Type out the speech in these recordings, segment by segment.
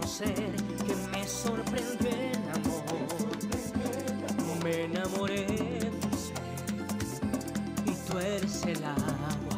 ser que me sorprendió el amor. Me enamoré de tu ser y tú eres el agua.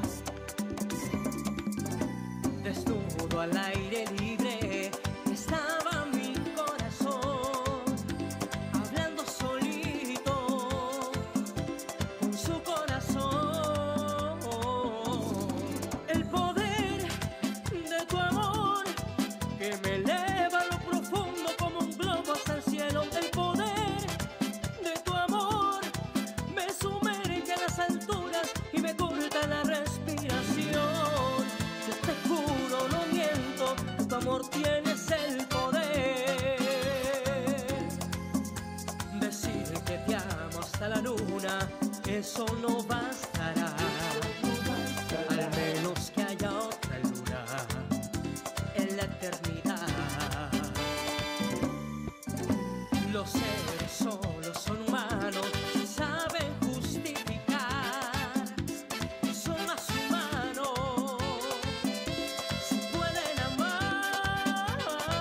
Desnudo al aire libre estaba mi corazón, hablando solito con su corazón. El poder de tu amor que me eleva a lo profundo como un globo hasta el cielo. El poder de tu amor me sumerge a las alturas y me corta la respiración. Yo te juro, no miento, tu amor tienes el poder. Decir que te amo hasta la luna, eso no bastará. Al menos que haya otra luna en la eternidad. Los seres solo son humanos, saben justificar, son más humanos si pueden amar.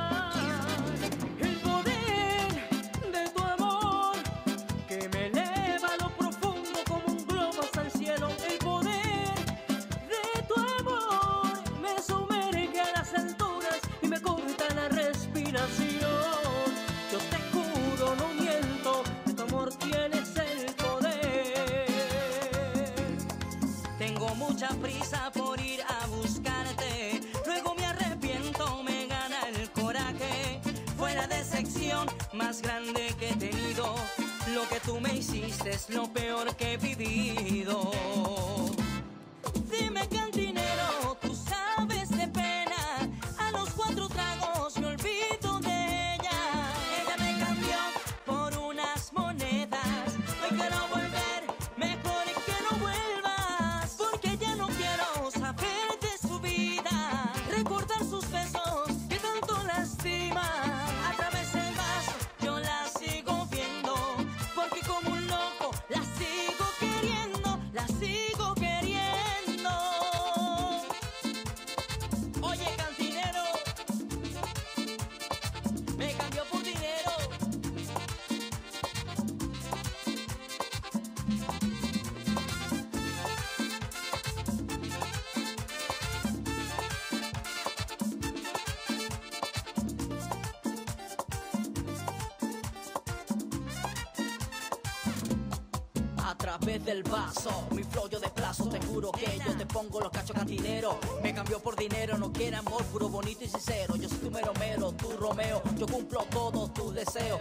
El poder de tu amor que me eleva a lo profundo como un globo hasta el cielo. El poder de tu amor me sumerge a las alturas y me corta la respiración. Yo te juro, no miento, tu amor tienes el poder. Tengo mucha prisa por ir a buscarte, luego me arrepiento, me gana el coraje. Fue la decepción más grande que he tenido, lo que tú me hiciste es lo peor que he vivido. Dime, cantinero, tú sabes de pena, a los 4 tragos me olvido de ella. Ella me cambió por unas monedas, hoy quiero volver, mejor que no vuelvas, porque ya no quiero saber de su vida, recordar sus besos que tanto lastima. A través del vaso yo la sigo viendo, porque como un loco la sigo queriendo, la sigo queriendo. Oye, cantinero, me cambió por dinero. A través del vaso, mi flow yo desplazo. Te juro que yo te pongo los cachos, cantinero. Me cambió por dinero, no quiere amor, puro bonito y sincero. Yo soy tu mero mero, tu Romeo. Yo cumplo todos tus deseos.